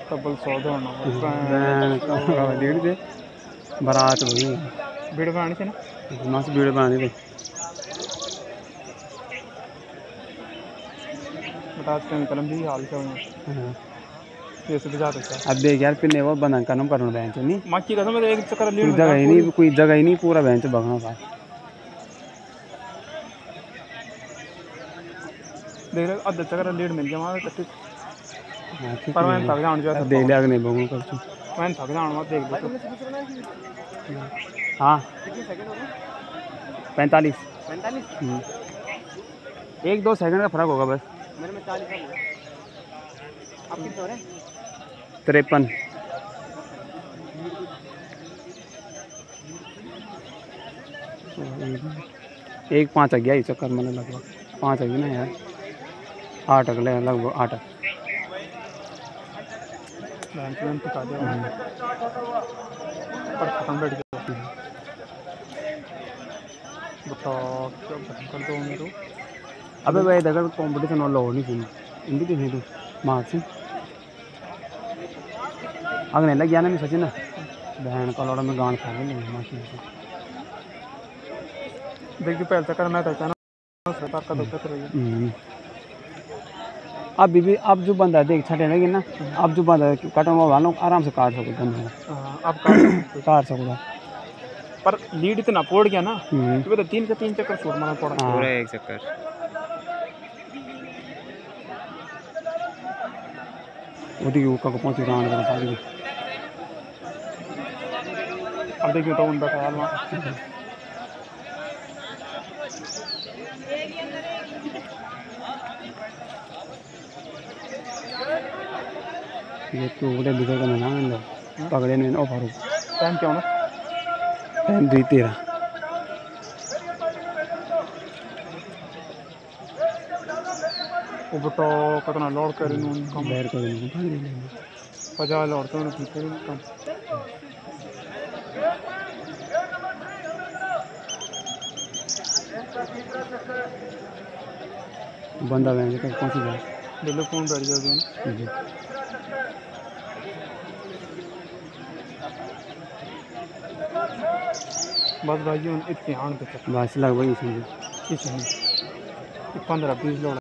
तबल 100 दौड़ना लीड दे बारात हुई वीडियो बनानी थी ना मस्त वीडियो बनानी थी बता कलम भी हाल से ये सब जा रहा अब देख यार पिन्ने वो बंधन करना करना बैंक नहीं मक्की कसम एक चक्कर लीड कोई जगह ही नहीं पूरा बैंक भगना था देख रहे आधा चक्कर लीड मिल गया वहां कट्टी पर मैं थक जाऊं जो देख लिया नहीं भगूं कर तू मैं थक जाऊं मत देख दो हां कितने सेकंड हो गए 45 1-2 सेकंड का फर्क होगा बस मेरे में 40 है आप कितने हो रहे 53 एक 5 आ गया इस चक्कर में लगभग 5 आ गई ना यार 8 अगले लगभग 8 बैंक टिका दे पर खत्म बैठ गया बताओ क्या कर दो मेरे अबे भाई अगर कंपटीशन वाला हो नहीं सुन इंडी के हेतु मार्क्स अगले लग गया ना मैं सचिन ना बहन का लौड़ा में गान खा ले माशी देखिए पहले तक मैं था ना सरकार का दुख रही है अब जो बंदा देख छठे लगे ना अब जो बंदा कटवा वालों आराम से काट सकते हैं अब काट सकता पर लीड इतना पोड़ गया ना कि तो 3 चक्कर शूट मारना पड़ा पूरा एक चक्कर ओदी का पहुंच रान कर पाएगी अब देखिए तो उनका ख्याल वहाँ ये तो बड़े बिगड़ का ना लो पकड़े ने ओ फारूक टाइम क्या होना टाइम 2:13 वो बतो कितना लोड करे नून कम बैर कर 50 लोड तो उन्होंने कम बंदा वैन तक पहुंच गया दिल्ली फोन बैठ जाओगे ना बस भाई इतने हाण पे बस लगभग ही समझो 15-20 लोड